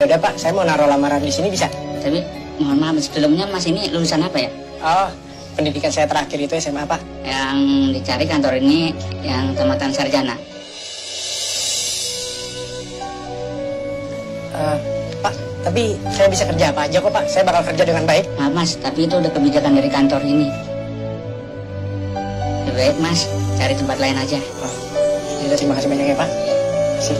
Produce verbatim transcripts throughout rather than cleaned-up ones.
udah Pak, saya mau naruh lamaran di sini bisa? Tapi mohon maaf, sebelumnya Mas ini lulusan apa ya? Oh, pendidikan saya terakhir itu S M A Pak. Yang dicari kantor ini yang tamatan sarjana. Uh, Pak, tapi saya bisa kerja apa aja kok Pak. Saya bakal kerja dengan baik. Maaf Mas, tapi itu udah kebijakan dari kantor ini. Lebih baik Mas cari tempat lain aja. Oh, ya, terima kasih banyak ya Pak. Sip.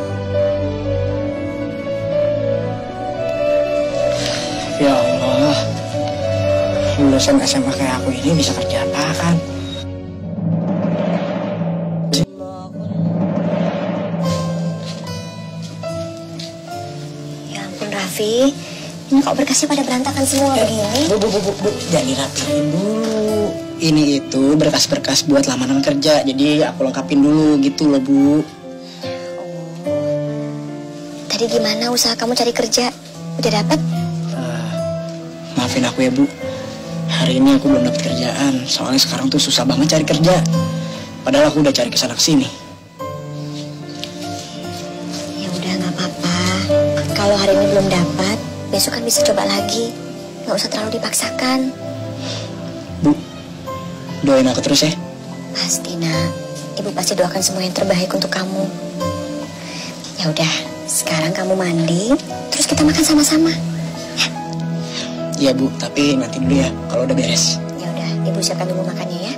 Ya Allah, lulusan S M A kayak aku ini bisa kerja apa kan? Ya ampun Raffi, ini kok berkasnya pada berantakan semua eh, begini? Bu, bu, bu, bu, bu, jangan dirapiin dulu. Ini itu berkas-berkas buat lamaran kerja, jadi aku lengkapin dulu gitu loh Bu. Oh. Tadi gimana usaha kamu cari kerja? Udah dapet? Maafin aku ya Bu, hari ini aku belum dapat kerjaan. Soalnya sekarang tuh susah banget cari kerja. Padahal aku udah cari kesana kesini. Ya udah nggak apa-apa. Kalau hari ini belum dapat, besok kan bisa coba lagi. Nggak usah terlalu dipaksakan. Bu, doain aku terus ya. Pasti nak, Ibu pasti doakan semua yang terbaik untuk kamu. Ya udah, sekarang kamu mandi, terus kita makan sama-sama. Iya Bu, tapi nanti dulu ya kalau udah beres. Ya udah, Ibu siapkan dulu makannya ya.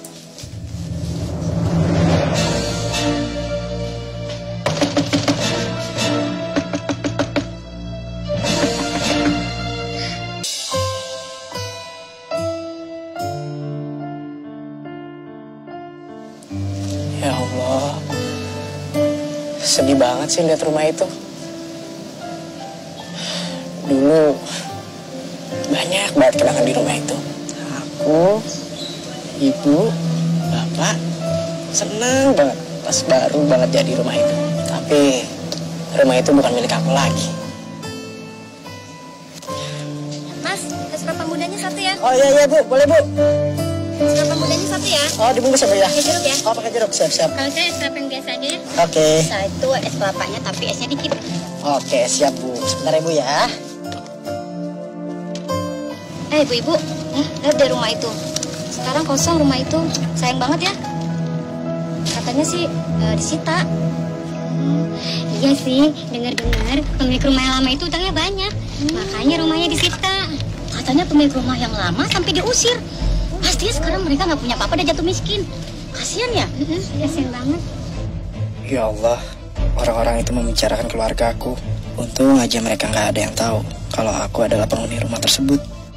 Ya Allah, sedih banget sih lihat rumah itu. Dulu banyak banget kenangan di rumah itu. Aku, ibu, bapak senang banget pas baru banget jadi rumah itu. Tapi rumah itu bukan milik aku lagi. Mas, es kelapa mudanya satu ya. Oh iya iya Bu, boleh Bu. Es kelapa mudanya satu ya. Oh dibungkus ya Bu ya. Pakai jeruk ya. Oh pakai jeruk, siap siap. Kalau saya es kelapa yang biasa aja ya. Oke. Saya itu es kelapanya tapi esnya dikit. Oke siap Bu. Sebentar ya Bu ya. Eh ibu-ibu, eh, lihat deh rumah itu. Sekarang kosong rumah itu. Sayang banget ya. Katanya sih e, disita. Hmm, iya sih, dengar-dengar pemilik rumah yang lama itu utangnya banyak. Hmm. Makanya rumahnya disita. Katanya pemilik rumah yang lama sampai diusir. Pastinya sekarang mereka nggak punya apa-apa dan jatuh miskin. Kasian ya? Hmm, kasian banget. Ya Allah, orang-orang itu membicarakan keluarga aku. Untung aja mereka nggak ada yang tahu kalau aku adalah penghuni rumah tersebut.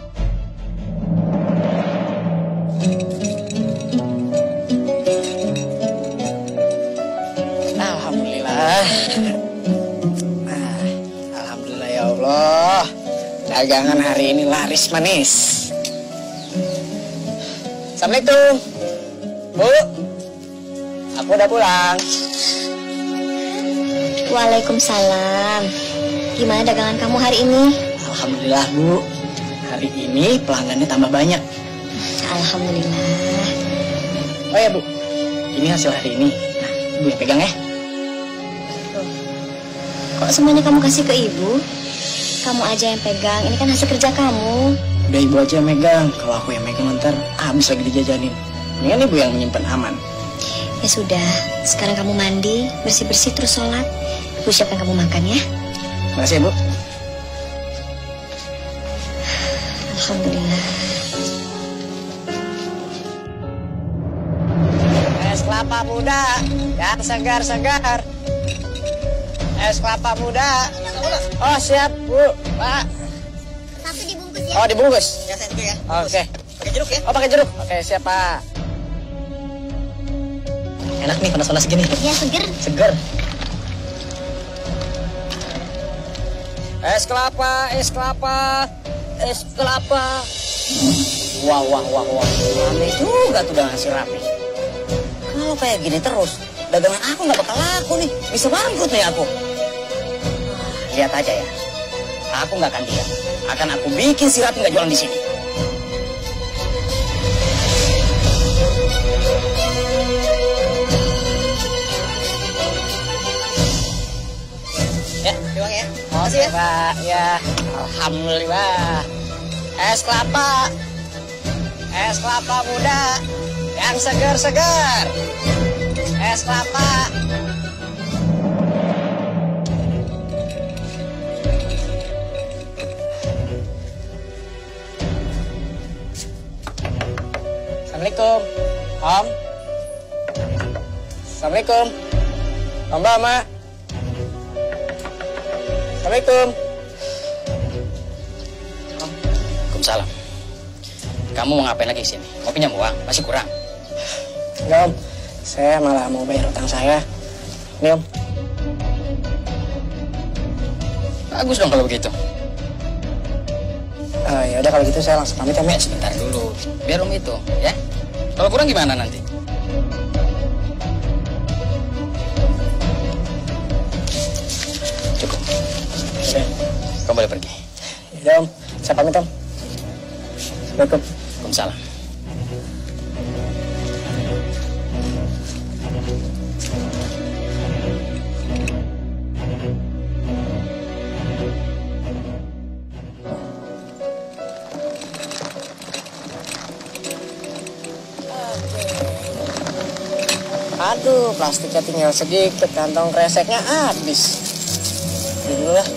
Alhamdulillah. Nah, Alhamdulillah ya Allah. Dagangan hari ini laris manis. Assalamualaikum. Bu, aku udah pulang. Waalaikumsalam. Gimana dagangan kamu hari ini? Alhamdulillah Bu, hari ini pelanggannya tambah banyak. Alhamdulillah. Oh ya Bu, ini hasil hari ini. Nah, Bu yang pegang ya. Kok semuanya kamu kasih ke ibu? Kamu aja yang pegang, ini kan hasil kerja kamu. Udah Ibu aja yang megang, kalau aku yang megang ntar habis lagi dijajanin. Mendingan Ibu yang menyimpan aman. Ya sudah, sekarang kamu mandi, bersih-bersih terus sholat. Ibu siapkan kamu makan ya. Makasih ya Bu. Alhamdulillah. Es kelapa muda yang segar-segar. Es kelapa muda. Oh siap Bu, Pak. Satu dibungkus ya. Oh dibungkus. Ya saya juga ya. Oke. Pakai jeruk ya. Oh pakai jeruk. Oke siap Pak. Enak nih panas-panas gini. Ya seger. Seger. Es kelapa, es kelapa, es kelapa. Wah wah wah wah. Rame juga tuh udah ngasih rapi. Kalau kayak gini terus, dagangan aku nggak bakal laku nih. Bisa bangkrut nih aku. Lihat aja ya. Aku nggak akan diam. Akan aku bikin si Rapi nggak jualan di sini. Ya, uang ya. Oh, makasih ya. Pak, ya. Alhamdulillah. Es kelapa. Es kelapa muda yang segar-segar. Es kelapa. Assalamualaikum, Om. Assalamualaikum, Om Bama. Assalamualaikum. Waalaikumsalam. Kamu mau ngapain lagi sini? Mau pinjam uang? Masih kurang? Enggak, Om. Saya malah mau bayar utang saya. Ini, Om. Bagus dong kalau begitu. Uh, ya udah kalau gitu saya langsung pamit ya, Mek. Sebentar dulu. Biar Om itu, ya. Kalau kurang gimana nanti? Cukup. Oke. Kamu boleh pergi. Ya, Om. Saya pamit, Om. Assalamualaikum. Waalaikumsalam. Aduh, plastiknya tinggal sedikit, kantong kreseknya habis. Ini dulu lah.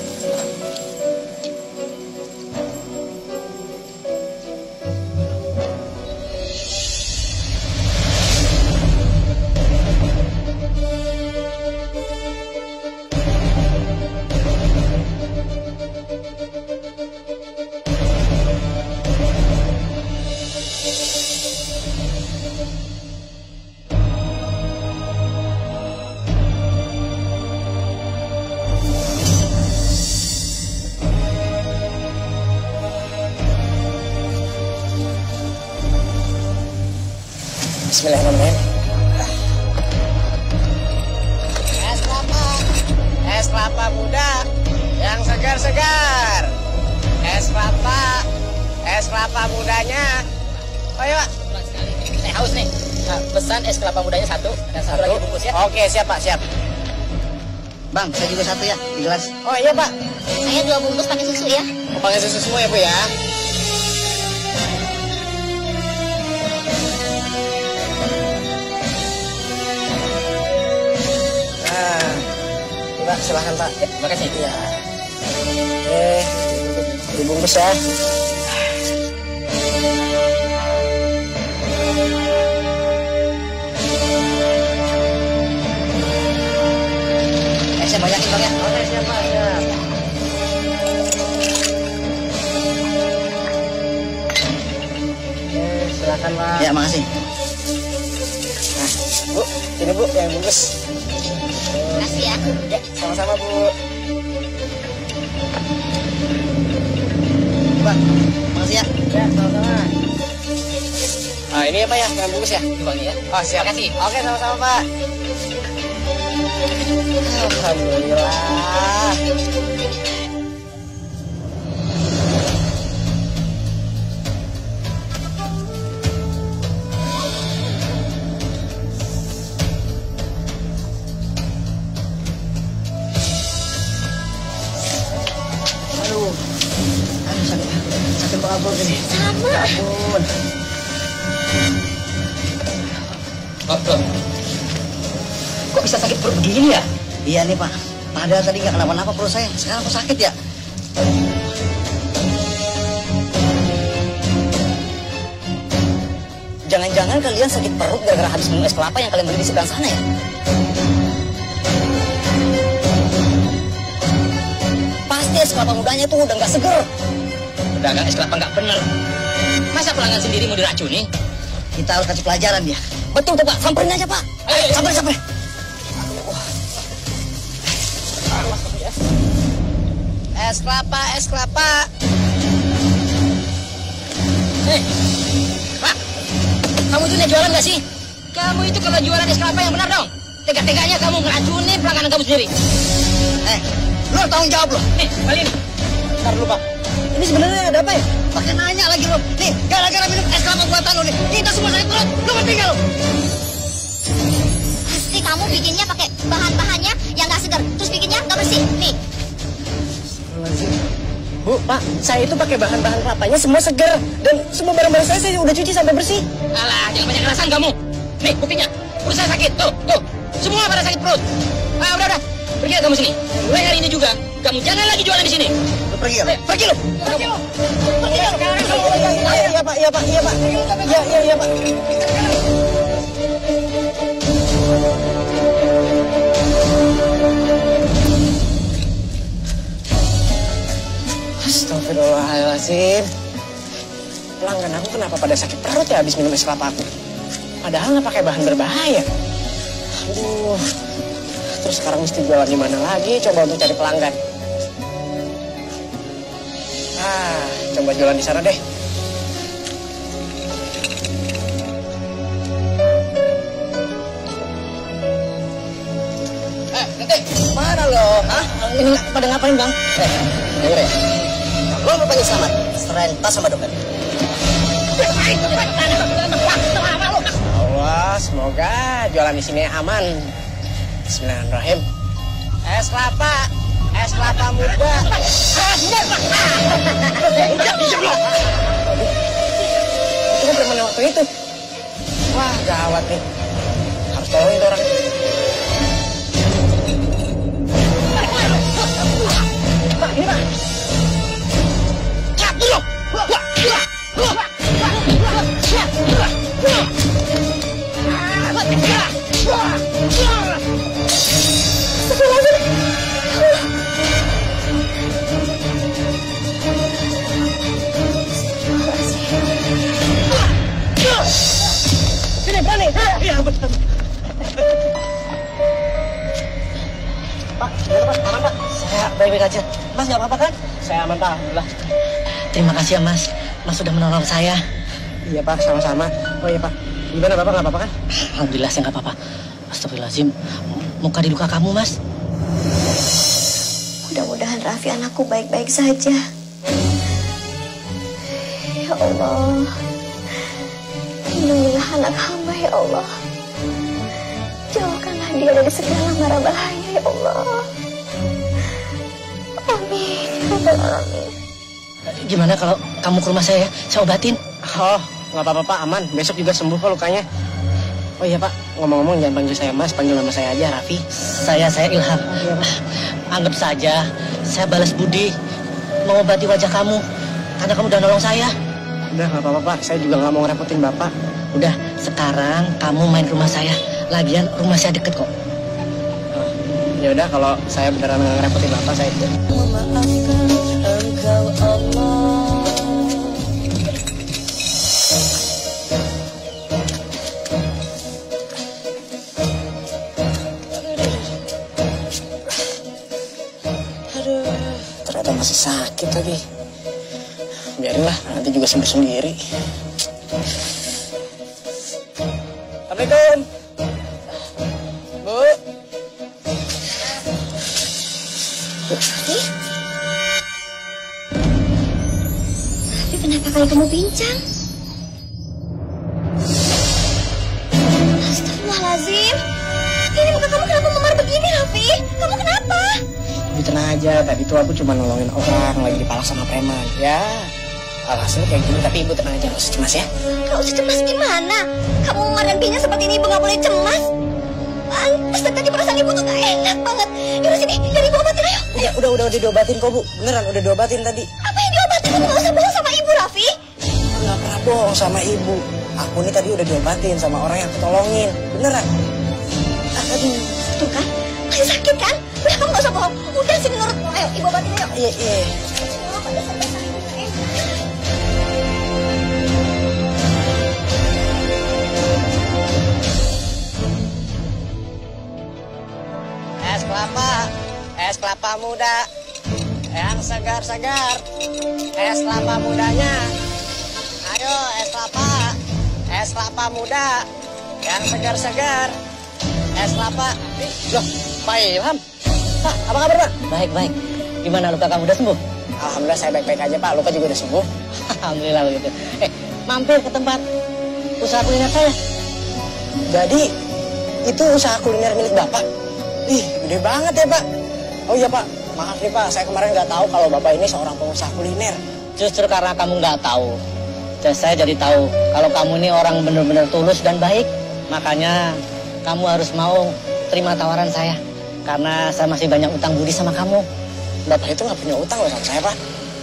Bismillahirrahmanirrahim. Es kelapa, es kelapa muda yang segar-segar. Es kelapa, es kelapa mudanya. Oh iya, Pak. Saya haus nih. Nah, pesan es kelapa mudanya satu dan satu, satu lagi bungkus ya. Oke, siap Pak, siap. Bang, saya juga satu ya, di gelas. Oh iya Pak. Saya dua bungkus pakai susu ya. Mau pakai susu semua ya Bu ya. Pak, silahkan Pak. Ya, terima kasih. Ya. Eh, dibungkus ya. Eh, saya banyakin Bang ya. Oke, siap Pak. Siap. Eh, silahkan Pak. Ya, makasih. Nah, Bu, ini Bu yang bungkus. Makasih ya. Ya, sama-sama Bu. Bang, makasih ya. Ya, sama-sama. Nah, ini ya Pak ya, yang bungkus ya? Ini Bang ya. Oh, siap. Terima kasih. Oke, sama-sama Pak. Alhamdulillah. Aduh, aduh sakit, sakit banget perut ini. Sama. Ya ampun. Oh, loh. Kok bisa sakit perut begini ya? Iya nih Pak, padahal tadi nggak kenapa-napa perut saya, sekarang kok sakit ya? Jangan-jangan kalian sakit perut gara-gara habis minum es kelapa yang kalian beli di sebelah sana ya? Pasti es kelapa mudanya tuh udah nggak seger. Pedagang es kelapa nggak bener. Masa pelanggan sendiri mau diracuni? Kita harus kasih pelajaran dia. Betul tuh Pak, samperin aja Pak. Ayo, ayo. Samperin, samperin. Es kelapa, es kelapa. Eh, Pak, kamu itu nih jualan nggak sih? Kamu itu kalau jualan es kelapa yang benar dong. Tega-teganya kamu ngeracuni pelanggan kamu sendiri. Eh, lo tanggung jawab lo. Nih, kali ini. Ntar dulu Pak. Ini sebenarnya ada apa ya? Pakai nanya lagi lo. Nih, gara-gara minum es kelapa buatan lo nih. Kita semua sakit perut. Lo ngerti nggak lo? Pasti kamu bikinnya pakai bahan-bahannya yang nggak segar. Terus bikinnya nggak bersih. Nih. Astagfirullahaladzim. Bu, Pak, saya itu pakai bahan-bahan kelapanya semua segar. Dan semua barang-barang saya, saya udah cuci sampai bersih. Alah, jangan banyak alasan kamu. Nih, buktinya. Perut saya sakit, tuh, tuh. Semua pada sakit perut. Ah, udah, udah. Pergi kamu sini. Mulai hari ini juga, kamu jangan lagi jualan di sini. Lu pergi ya? Eh, pergi lu. Pergi lu. Pergi lu. Iya, Pak, iya, Pak, iya, Pak. Iya, iya, iya, Pak. Astagfirullahaladzim. Pelanggan aku kenapa pada sakit perut ya habis minum es kelapa aku? Padahal nggak pakai bahan berbahaya. Aduh. Terus sekarang mesti jualan di mana lagi? Coba untuk cari pelanggan. Ah, coba jualan di sana deh. Eh, nanti. Mana lo? Hah? Ini pada ngapain, Bang? Eh, denger ya. Lo rupanya selamat. Serahin tas sama dompet. Allah, semoga jualan di sini aman. Bismillahirrahmanirrahim. Es kelapa, es kelapa muda. Itu kan preman waktu itu. Wah, gawat nih. Harus tolongin tuh orang. Pak, ini Pak. Cabut lo. Sini, berani. Iya, betul. Pak, gimana Pak? Aman Pak? Saya baik-baik aja. Mas nggak apa-apa kan? Saya aman Pak, alhamdulillah. Terima kasih ya Mas. Mas sudah menolong saya. Iya Pak, sama-sama. Oh iya Pak, gimana Bapak, nggak apa-apa kan? Alhamdulillah saya nggak apa-apa. Astagfirullahaladzim. Muka di luka kamu Mas. Mudah-mudahan Raffi anakku baik-baik saja. Ya Allah, lindungilah anak hamba ya Allah. Jauhkanlah dia dari segala mara bahaya ya Allah. Amin, ya Rabbal Alamin. Gimana kalau kamu ke rumah saya? Saya obatin. Oh, nggak apa-apa Pak, aman. Besok juga sembuh kok lukanya. Oh iya Pak, ngomong-ngomong jangan panggil saya Mas, panggil nama saya aja, Raffi. Saya, saya Ilham. Anggap saja saya balas budi mengobati wajah kamu karena kamu udah nolong saya. Udah nggak apa-apa Pak, saya juga nggak mau ngerepotin Bapak. Udah, sekarang kamu main ke rumah saya. Lagian rumah saya deket kok. Oh, ya udah kalau saya beneran nggak ngerepotin Bapak, saya itu. Memaafkan engkau Allah. Ternyata masih sakit lagi. Biarinlah, nanti juga sembuh sendiri. Assalamualaikum. Bu. Ih. Tapi kenapa kali kamu pincang? Astagfirullahaladzim. Ini muka kamu kenapa memar begini, Raffi? Kamu kenapa? Ibu tenang aja, tadi tuh aku cuma nolongin orang lagi dipalak sama preman. Ya, alhasil kayak gini, tapi ibu tenang aja, gak usah cemas ya. Gak usah cemas gimana? Kamu memar dan pinya seperti ini, ibu gak boleh cemas. Pantes dan tadi perasaan ibu tuh gak enak banget. Yaudah sini, biar ibu obatin, ayo. Ya, udah, udah, udah diobatin kok Bu. Beneran, udah diobatin tadi. Apa yang diobatin? Kamu gak usah bohong sama ibu, Raffi. Gak pernah bohong sama ibu. Aku ini tadi udah diobatin sama orang yang aku tolongin. Beneran. Aduh, tuh kan? Masih sakit kan? Udah kamu gak usah bohong. Udah sini nurutmu. Ayo, ibu obatin, ayo. Iya, iya. Oh, pada sampai sakit gak enak. Es kelapa, es kelapa muda, yang segar-segar, es kelapa mudanya. Ayo, es kelapa, es kelapa muda, yang segar-segar, es kelapa. Nih, loh, Pak Ilham. Pak, apa kabar Pak? Baik, baik. Gimana luka kamu udah sembuh? Alhamdulillah saya baik-baik aja Pak, luka juga udah sembuh. Alhamdulillah begitu. Eh, mampir ke tempat usaha kuliner saya. Jadi, itu usaha kuliner milik Bapak? Ih, gede banget ya Pak. Oh iya Pak, Maaf nih Pak, saya kemarin nggak tahu kalau Bapak ini seorang pengusaha kuliner. Justru karena kamu nggak tahu, saya jadi tahu kalau kamu ini orang benar-benar tulus dan baik. Makanya kamu harus mau terima tawaran saya. Karena saya masih banyak utang budi sama kamu. Bapak itu nggak punya utang loh sama saya, Pak.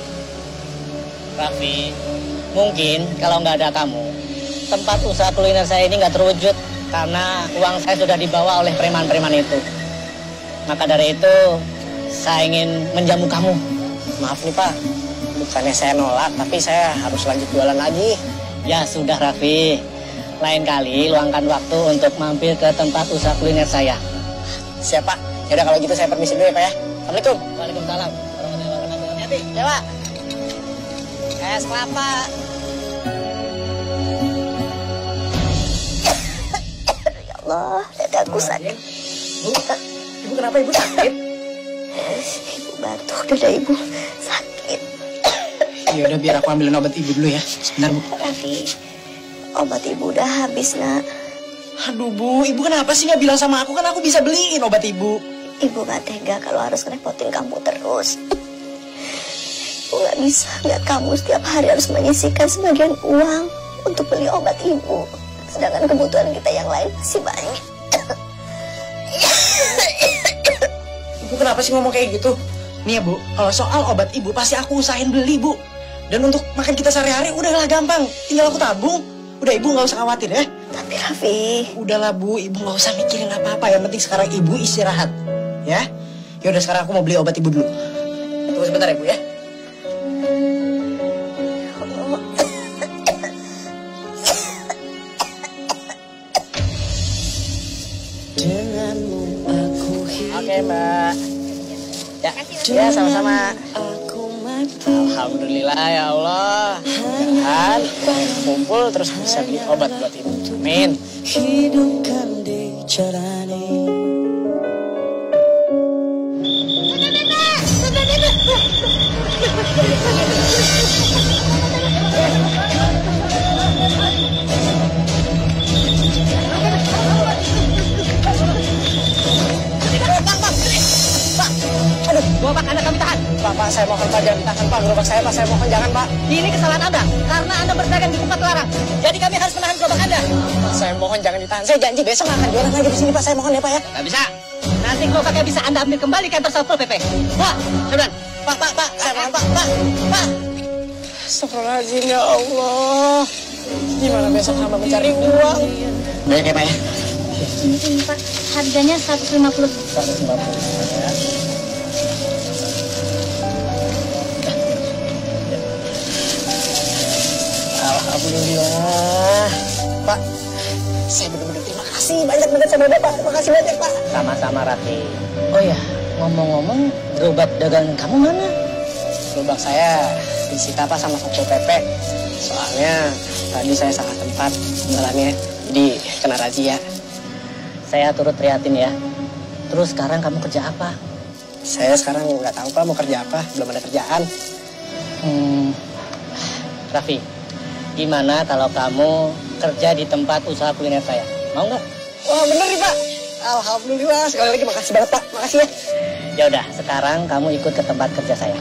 Raffi, mungkin kalau nggak ada kamu, tempat usaha kuliner saya ini nggak terwujud. Karena uang saya sudah dibawa oleh preman-preman itu. Maka dari itu, saya ingin menjamu kamu. Maaf nih Pak, bukannya saya nolak, tapi saya harus lanjut jualan lagi. Ya sudah Raffi, lain kali luangkan waktu untuk mampir ke tempat usaha kuliner saya. Siap Pak, yaudah kalau gitu saya permisi dulu ya Pak ya. Assalamualaikum. Waalaikumsalam. Hati-hati ya Pak. Es kelapa. Ya Allah, dadaku sakit. Bu, Ibu kenapa Ibu sakit? Ibu batuk, dada Ibu sakit. Ya udah biar aku ambilin obat Ibu dulu ya. Sebentar Bu. Raffi, obat Ibu udah habis, Nak. Aduh Bu, Ibu kenapa sih nggak bilang sama aku? Kan aku bisa beliin obat Ibu. Ibu gak tega kalau harus ngerepotin kamu terus. Ibu gak bisa lihat kamu setiap hari harus menyisihkan sebagian uang untuk beli obat Ibu. Sedangkan kebutuhan kita yang lain masih banyak. Ibu kenapa sih ngomong kayak gitu? Nih ya Bu, kalau soal obat Ibu pasti aku usahain beli Bu. Dan untuk makan kita sehari-hari udahlah gampang. Tinggal aku tabung. Udah Ibu nggak usah khawatir ya. Tapi Raffi, udahlah Bu, Ibu nggak usah mikirin apa-apa. Yang penting sekarang Ibu istirahat. Ya, ya udah sekarang aku mau beli obat Ibu dulu. Tunggu sebentar ya Bu ya. Oke Mbak. Ya, ya sama-sama. Alhamdulillah ya Allah. Mudah-mudahan kumpul terus bisa beli obat buat Ibu. Amin. Hidupkan di jalani. Gerobak Anda kami tahan. Pak, Pak, saya mohon Pak jangan ditahan Pak. Gerobak saya Pak, saya mohon jangan Pak. Ini kesalahan Anda, karena Anda berdagang di tempat larang. Jadi kami harus menahan gerobak Anda. Saya mohon jangan ditahan. Saya janji besok akan jualan lagi di sini Pak. Saya mohon ya Pak ya. Nggak bisa. Nanti gerobaknya bisa Anda ambil kembali kantor Satpol P P. Wah, Sabdan. Pak, Pak, Pak, saya mohon Pak, Pak, Pak. Astagfirullahaladzim ya Allah. Gimana besok hamba mencari uang? Baik ya Pak ya. Ini Pak, harganya seratus lima puluh. seratus lima puluh ya. Alhamdulillah. Pak, saya benar-benar terima kasih banyak banget sama Bapak. Terima kasih banyak Pak. Sama-sama Raffi. Oh ya, ngomong-ngomong, gerobak dagangan kamu mana? Gerobak saya disita Pak sama Satpol P P. Soalnya tadi saya salah tempat jualannya, jadi kena razia. Saya turut prihatin ya. Terus sekarang kamu kerja apa? Saya sekarang nggak tahu Pak mau kerja apa, belum ada kerjaan. Hmm, Raffi, gimana kalau kamu kerja di tempat usaha kuliner saya? Mau nggak? Wah bener nih Pak. Alhamdulillah. Sekali lagi makasih banget Pak. Makasih ya. Ya udah, sekarang kamu ikut ke tempat kerja saya.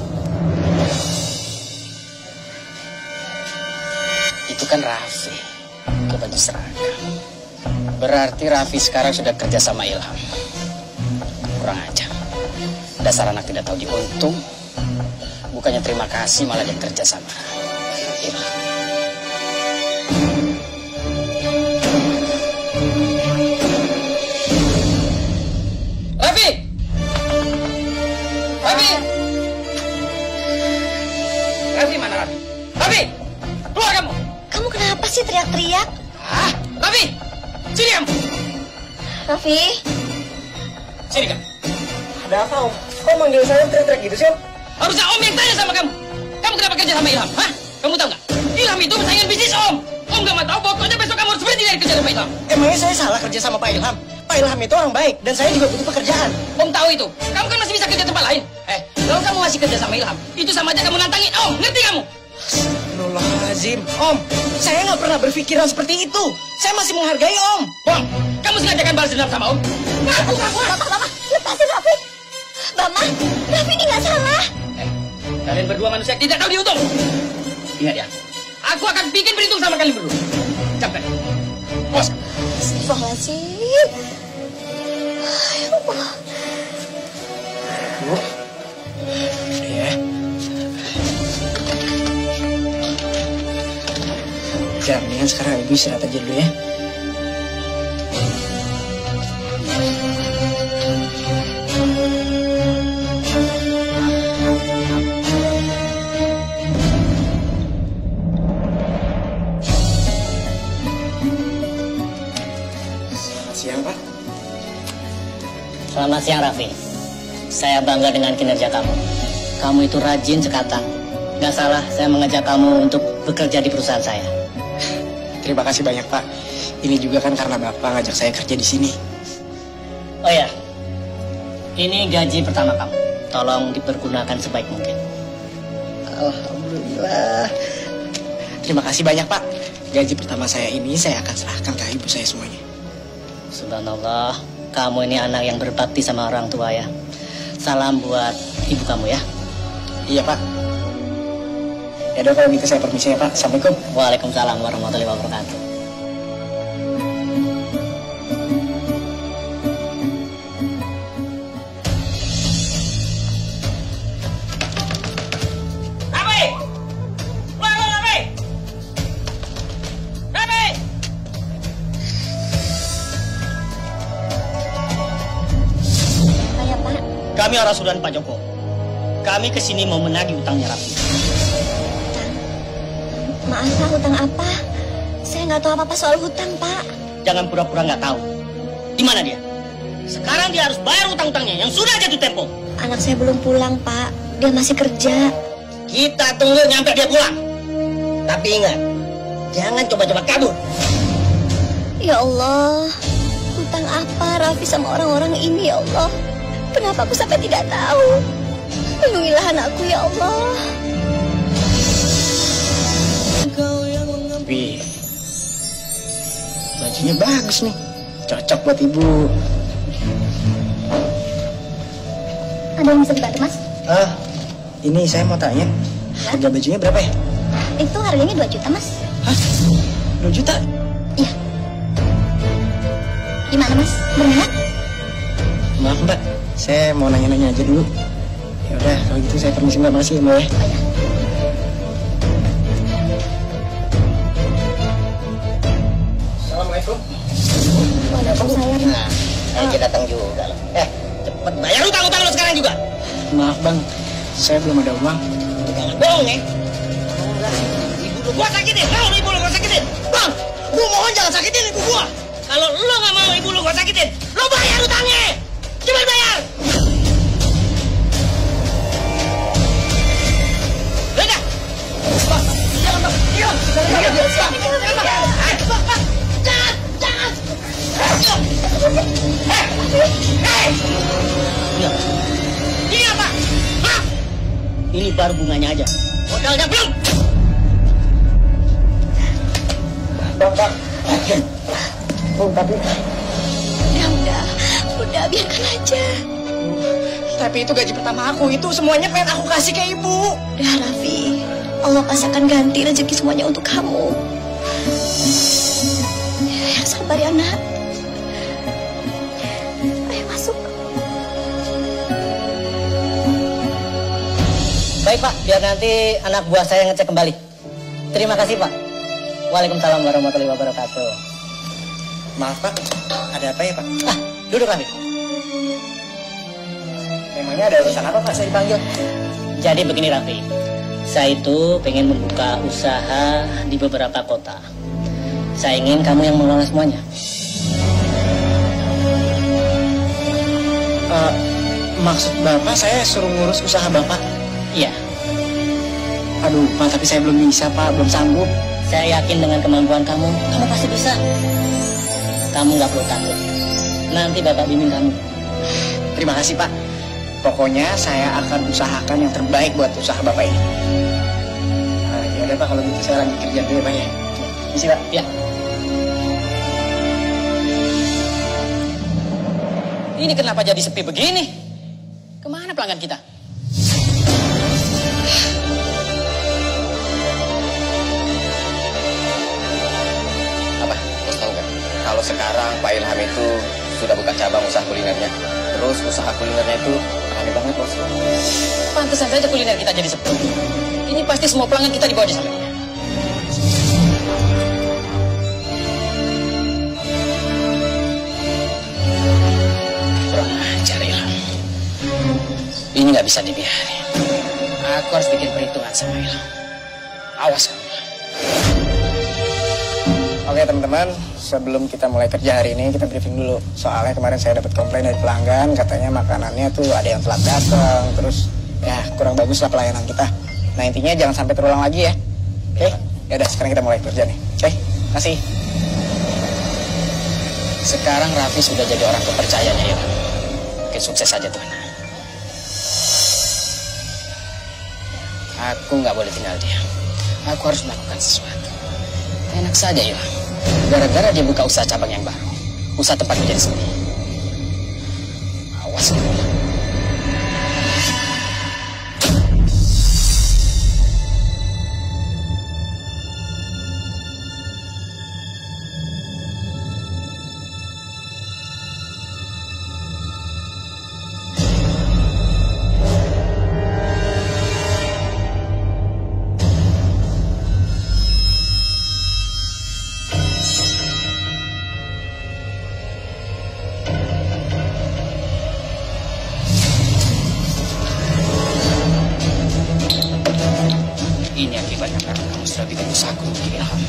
Itu kan Raffi ke baju seragam. Berarti Raffi sekarang sudah kerja sama Ilham. Kurang ajar. Dasar anak tidak tahu diuntung. Bukannya terima kasih malah dia kerja sama Ilham. Raffi! Raffi! Raffi mana Raffi? Raffi! Keluar kamu! kamu kenapa sih teriak-teriak? Ah, Raffi! Sini kamu! Raffi, Sini kamu! Ada apa Om? Kok manggil saya teriak-teriak gitu sih Om? Harusnya Om yang tanya sama kamu. Kamu kenapa kerja sama Ilham? Hah? Kamu tahu nggak? Ilham itu saingan bisnis Om. Om nggak mau tahu, pokoknya besok kamu harus berhenti dari kerja sama Ilham. Emangnya saya salah kerja sama Pak Ilham? Pak Ilham itu orang baik dan saya juga butuh pekerjaan. Om tahu itu. Kamu kan masih bisa kerja tempat lain. Eh, kalau kamu masih kerja sama Ilham, itu sama aja kamu nantangin Om. Ngerti kamu? Astagfirullahaladzim. Om, saya nggak pernah berpikiran seperti itu. Saya masih menghargai Om. Bang, kamu sengaja kan balas dendam sama Om? Ngaku, ngaku. Bapak, Bapak, lepasin Raffi. Mama, Raffi ini nggak salah. Eh, kalian berdua manusia tidak tahu diuntung. Ingat ya, aku akan bikin perhitung sama kalian berdua. Capek. Bos. Astagfirullahaladzim. Ya Allah. Bu. Iya. Ya, mendingan sekarang ibu istirahat aja dulu ya. Selamat siang, Raffi. Saya bangga dengan kinerja kamu. Kamu itu rajin sekatang. Gak salah saya mengajak kamu untuk bekerja di perusahaan saya. Terima kasih banyak, Pak. Ini juga kan karena Bapak ngajak saya kerja di sini. Oh ya, ini gaji pertama kamu. Tolong dipergunakan sebaik mungkin. Alhamdulillah. Terima kasih banyak, Pak. Gaji pertama saya ini saya akan serahkan ke ibu saya semuanya. Subhanallah, kamu ini anak yang berbakti sama orang tua ya. Salam buat ibu kamu ya. Iya, Pak. Ya udah kalau gitu saya permisi ya, Pak. Assalamualaikum. Waalaikumsalam warahmatullahi wabarakatuh. Raffi! Wah, wah, Raffi! Raffi! Apa ya, Pak? Kami orang Sudan Pak Joko. Kami kesini mau menagih utangnya Raffi. Maaf, Pak, hutang apa? Saya nggak tahu apa-apa soal hutang, Pak. Jangan pura-pura nggak tahu. Di mana dia? Sekarang dia harus bayar utang-utangnya yang sudah jatuh tempo. Anak saya belum pulang, Pak. Dia masih kerja. Kita tunggu nyampe dia pulang. Tapi ingat, jangan coba-coba kabur. Ya Allah, hutang apa Raffi sama orang-orang ini, ya Allah? Kenapa aku sampai tidak tahu? Lindungilah anakku, ya Allah. Wih, bajunya bagus nih. Cocok buat ibu. Ada yang bisa dibantu, Mas? Ah, ini saya mau tanya. Harga bajunya berapa ya? Itu harganya dua juta, Mas. Hah? dua juta? Iya. Gimana, Mas? Berminat? Maaf, Mbak. Saya mau nanya-nanya aja dulu. Ya udah, kalau gitu saya permisi, Mbak. Makasih ya, Mbak ya. Assalamualaikum. Waalaikumsalam. Nah, eh, kita datang juga loh. Eh, cepet bayar utang-utang lo sekarang juga. Maaf, Bang. Saya belum ada uang. Jangan bohong ya. Ibu lu gua sakitin, mau ibu lu gua sakitin. Bang, gua mohon jangan sakitin ibu gua. Kalau lu nggak mau ibu lu gua sakitin, lu bayar utangnya. Cepat bayar. Udah. Bang, jangan bang. Iya, jangan bang. Jangan bang. Eh, bang, bang. Jangan, jangan. Eh, eh. Ini apa? Hah? Ini baru bunganya aja. Modalnya belum. Bang, Bang. Oh, tapi... Ya udah, udah biarkan aja. Tapi itu gaji pertama aku. Itu semuanya pengen aku kasih ke ibu. Udah, Raffi. Allah pasti akan ganti rezeki semuanya untuk kamu. Ya, sabar ya, nak. Ayo masuk. Baik Pak, biar nanti anak buah saya ngecek kembali. Terima kasih Pak. Waalaikumsalam warahmatullahi wabarakatuh. Maaf, Pak. Ada apa ya, Pak? Ah, duduk Raffi. Memangnya ada urusan apa, Pak? Saya dipanggil. Jadi begini Raffi, saya itu pengen membuka usaha di beberapa kota. Saya ingin kamu yang mengelola semuanya. Uh, maksud Bapak saya suruh ngurus usaha Bapak? Iya, Aduh, Pak, tapi saya belum bisa, Pak. Belum sanggup. saya yakin dengan kemampuan kamu, kamu pasti bisa. Kamu nggak perlu takut. Nanti Bapak bimbing kamu. Terima kasih, Pak. Pokoknya saya akan usahakan yang terbaik buat usaha Bapak ini. Nah, ya udah, Pak. Kalau gitu saya lanjut kerja dulu ya, Pak ya. Misi, Pak. Ya. Ini kenapa jadi sepi begini? Kemana pelanggan kita? Apa? Bos tahu nggak? Kalau sekarang Pak Ilham itu sudah buka cabang usaha kulinernya. Terus usaha kulinernya itu rame banget, bos. Pantesan saja kuliner kita jadi sepi. Ini pasti semua pelanggan kita dibawa di sana. Kurang ajar, Ilham. Ini nggak bisa dibiarin. Aku harus bikin perhitungan sama Ilham. Awas kamu. Oke teman-teman, sebelum kita mulai kerja hari ini, kita briefing dulu. Soalnya kemarin saya dapat komplain dari pelanggan, katanya makanannya tuh ada yang telat datang, terus ya kurang bagus lah pelayanan kita. Nah intinya jangan sampai terulang lagi ya. Oke, ya udah sekarang kita mulai kerja nih. Oke, kasih. Sekarang Raffi sudah jadi orang kepercayaannya Ilham. Oke, sukses saja Tuhan. Aku nggak boleh tinggal diam. Aku harus melakukan sesuatu. Enak saja Ilham. Gara-gara dia buka usaha cabang yang baru, usaha tempat menjadi sepi. Awas kamu. Ini akibatnya karena kamu sudah bikin usahaku rugi, Ilham.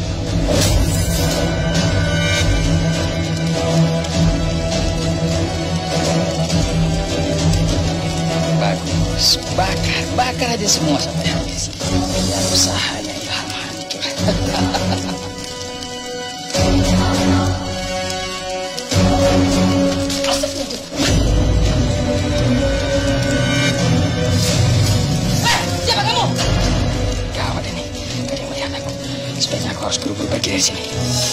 Bagus, bakar, bakar aja semua sampai habis. Biar usahanya Ilham hancur. Sebaiknya aku harus buru-buru pergi dari sini.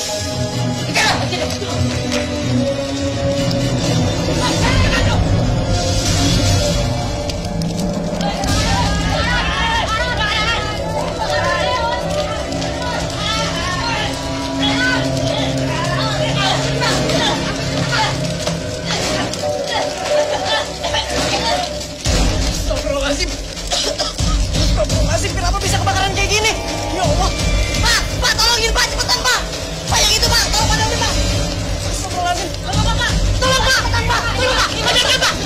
Astagfirullahaladzim. Astagfirullahaladzim, kenapa bisa kebakaran kayak gini? Ya Allah. Pak, Pak, tolongin Pak, cepetan Pak. Pak yang itu Pak, tolong padamin Pak. Astagfirullahaladzim. Tolong Pak, Pak. Tolong Pak, cepetan Pak. Tolong Pak, padamin Pak.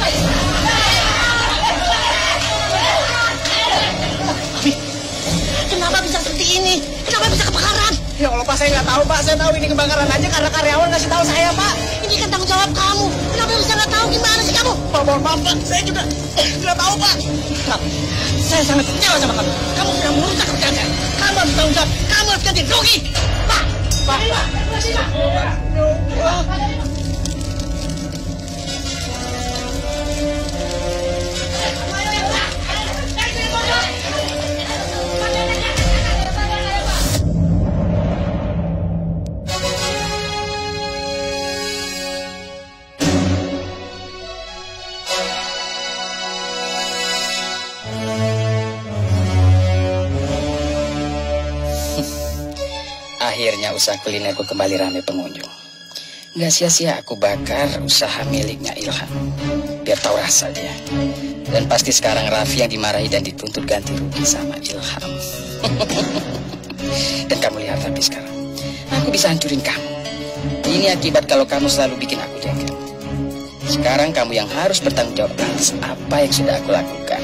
Abi, kenapa bisa seperti ini? Kenapa bisa kebakaran? Ya Allah Pak, saya nggak tahu Pak. Saya tahu ini kebakaran aja karena karyawan ngasih tahu saya Pak. Ini kan tanggung jawab kamu. Kenapa bisa nggak tahu gimana sih kamu? Pak, mohon maaf Pak. Saya juga nggak tahu Pak. Pak, saya sangat kecewa sama kamu. Kamu sudah merusak kerjaan. Kamu harus tanggung jawab. Kamu harus ganti rugi. Pak, Pak, Pak. Akhirnya usaha kulinerku kembali ramai pengunjung. Nggak sia-sia aku bakar usaha miliknya Ilham. Biar tahu rasa dia. Dan pasti sekarang Raffi yang dimarahi dan dituntut ganti rugi sama Ilham. Dan kamu lihat Raffi sekarang. Aku bisa hancurin kamu. Ini akibat kalau kamu selalu bikin aku jengkel. Sekarang kamu yang harus bertanggung jawab atas apa yang sudah aku lakukan.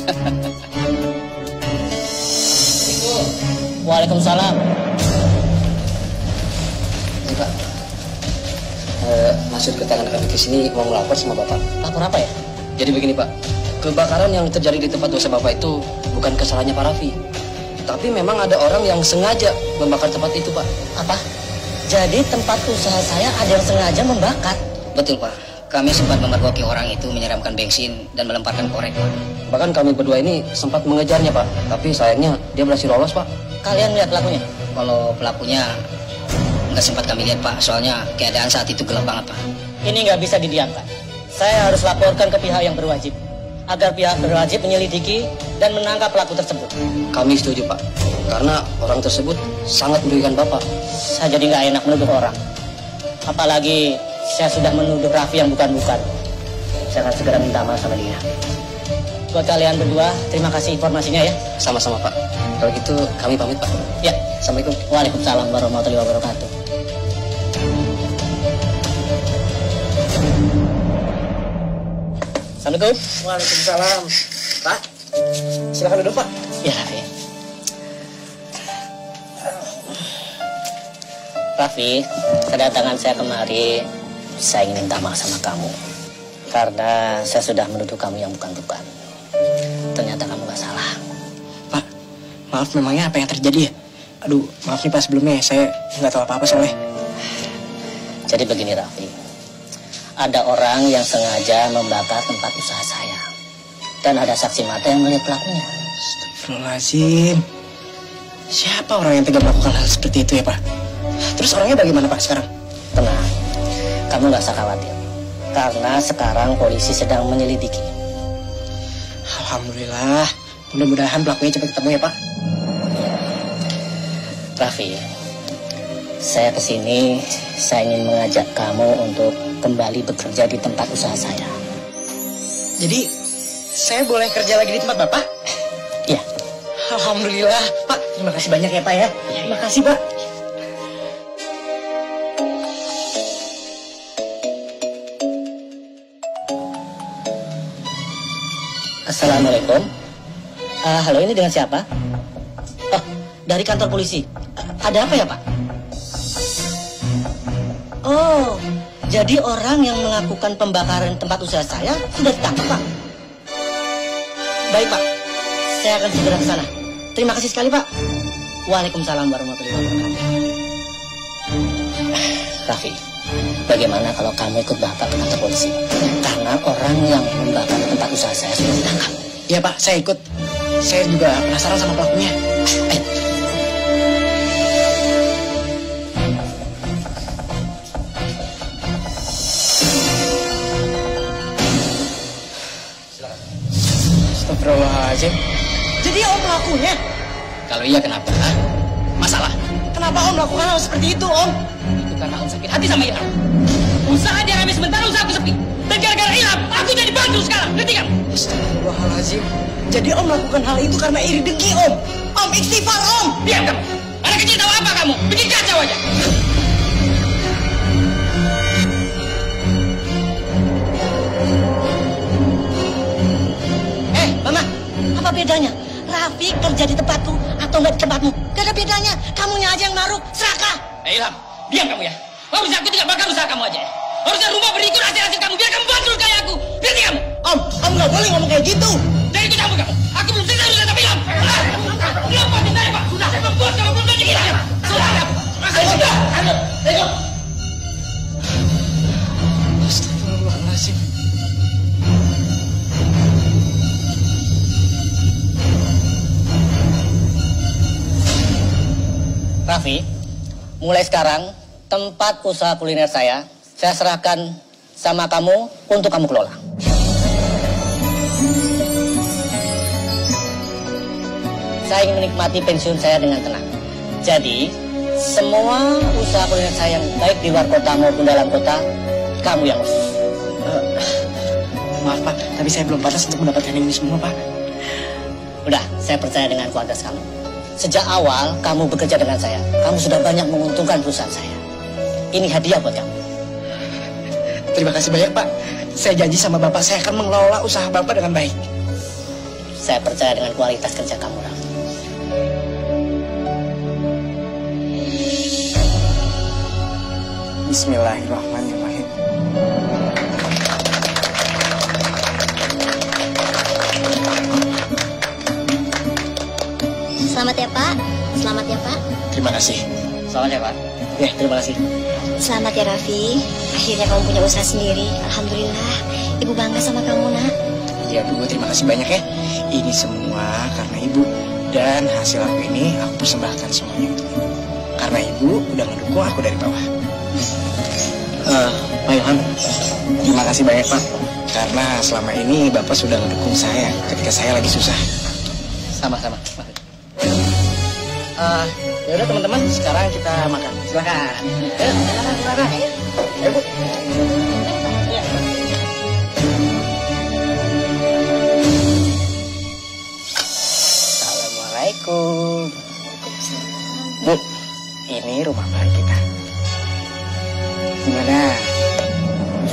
Waalaikumsalam. Pak, uh, maksud keterangan kami ke sini mau melapor sama Bapak. Lapor apa ya? Jadi begini Pak, kebakaran yang terjadi di tempat usaha Bapak itu bukan kesalahannya Pak Raffi. Tapi memang ada orang yang sengaja membakar tempat itu Pak. Apa? Jadi tempat usaha saya ada yang sengaja membakar? Betul Pak, kami sempat memergoki orang itu menyeramkan bensin dan melemparkan korek Pak. Bahkan kami berdua ini sempat mengejarnya Pak, tapi sayangnya dia berhasil lolos Pak. Kalian lihat pelakunya? Kalau pelakunya nggak sempat kami lihat Pak, soalnya keadaan saat itu gelap banget Pak. Ini nggak bisa didiamkan. Saya harus laporkan ke pihak yang berwajib. agar pihak berwajib menyelidiki dan menangkap pelaku tersebut. Kami setuju, Pak. Karena orang tersebut sangat merugikan Bapak. Saya jadi nggak enak menuduh orang. Apalagi saya sudah menuduh Raffi yang bukan-bukan. Saya akan segera minta maaf sama dia. Buat kalian berdua, terima kasih informasinya ya. Sama-sama, Pak. Kalau gitu kami pamit, Pak. Ya. Assalamualaikum. Waalaikumsalam warahmatullahi wabarakatuh. Assalamualaikum. Waalaikumsalam. Pak, silakan duduk, Pak. Ya, Raffi. Raffi, kedatangan saya kemari, saya ingin minta maaf sama kamu. Karena saya sudah menuduh kamu yang bukan-bukan. Ternyata kamu gak salah. Pak, maaf memangnya apa yang terjadi ya? Aduh, maaf nih Pak sebelumnya, saya nggak tahu apa-apa soalnya. Jadi begini Raffi, ada orang yang sengaja membakar tempat usaha saya. Dan ada saksi mata yang melihat pelakunya. Astagfirullahaladzim. Siapa orang yang tega melakukan hal seperti itu ya Pak? Terus orangnya bagaimana Pak sekarang? Tenang, kamu gak usah khawatir. Karena sekarang polisi sedang menyelidiki. Alhamdulillah, mudah-mudahan pelakunya cepat ketemu ya Pak. Raffi, saya kesini, saya ingin mengajak kamu untuk kembali bekerja di tempat usaha saya. Jadi, saya boleh kerja lagi di tempat Bapak? Iya. Alhamdulillah, Pak. Terima kasih banyak ya Pak ya. Terima kasih Pak. Assalamualaikum. Uh, halo, ini dengan siapa? Oh, dari kantor polisi. Uh, ada apa ya Pak? Oh, jadi orang yang melakukan pembakaran tempat usaha saya sudah ditangkap Pak. Baik Pak, saya akan segera ke sana. Terima kasih sekali Pak. Waalaikumsalam warahmatullahi wabarakatuh. Raffi, bagaimana kalau kamu ikut Bapak ke kantor polisi? Karena orang yang membakar tempat usaha saya sudah ditangkap. Iya Pak, saya ikut. Saya juga penasaran sama pelakunya. Ayo. Astagfirullahaladzim. Jadi Om pelakunya? Kalau iya kenapa? Masalah? Kenapa Om melakukan hal seperti itu Om? Itu karena Om sakit hati sama Ilham. Usaha dia rame sementara usaha aku sepi. Dan gara-gara Ilham, aku jadi bangkrut sekarang. Ngerti kamu? Astagfirullahaladzim. Jadi Om melakukan hal itu karena iri dengki Om. Om istighfar Om. Diam kamu. Anak kecil tahu apa kamu? Bikin kacau aja. Eh, Mama, apa bedanya? Raffi kerja di tempatku atau nggak di tempatmu? Gak ada bedanya. Kamunya aja yang naruh. Serakah. Eh Ilham, diam kamu ya. Harusnya aku tidak bakar usaha kamu aja. Harusnya rumah berikut hasil-hasil kamu. Biar kamu bangkrut kayak aku. Ngerti kamu? Om, Om nggak boleh ngomong kayak gitu. Dari ikut campur kamu. Aku belum selesai urusan sama Ilham. Lepasin saya Pak. Sudah saya membuat kamu belum jadi gila. Sudah. Masih sudah. Ayo, ayo. Astagfirullahaladzim. Raffi, mulai sekarang tempat usaha kuliner saya, saya serahkan sama kamu untuk kamu kelola. Saya ingin menikmati pensiun saya dengan tenang. Jadi, semua usaha kuliner saya yang baik di luar kota maupun dalam kota, kamu yang urus. Uh, maaf Pak, tapi saya belum pantas untuk mendapatkan ini semua Pak. Udah, saya percaya dengan kualitas kamu. Sejak awal kamu bekerja dengan saya, kamu sudah banyak menguntungkan perusahaan saya. Ini hadiah buat kamu. Terima kasih banyak Pak. Saya janji sama Bapak, saya akan mengelola usaha Bapak dengan baik. Saya percaya dengan kualitas kerja kamu, Raffi. Bismillahirrahmanirrahim. Selamat ya Pak. Selamat ya Pak. Terima kasih. Selamat ya Pak. Ya, terima kasih. Selamat ya Raffi. Akhirnya kamu punya usaha sendiri. Alhamdulillah. Ibu bangga sama kamu nak. Ya Bu, terima kasih banyak ya. Ini semua karena Ibu. Dan hasil aku ini aku persembahkan semuanya untuk Ibu. Karena Ibu udah mendukung aku dari bawah. Uh, Pak Ilham, terima kasih banyak Pak. karena selama ini Bapak sudah mendukung saya ketika saya lagi susah. Sama-sama. Uh, ya udah teman-teman, sekarang kita makan. Silakan. Ya, silakan, silakan. Ya, Bu. Ya. Assalamualaikum. Bu, ini rumah baru kita. Gimana?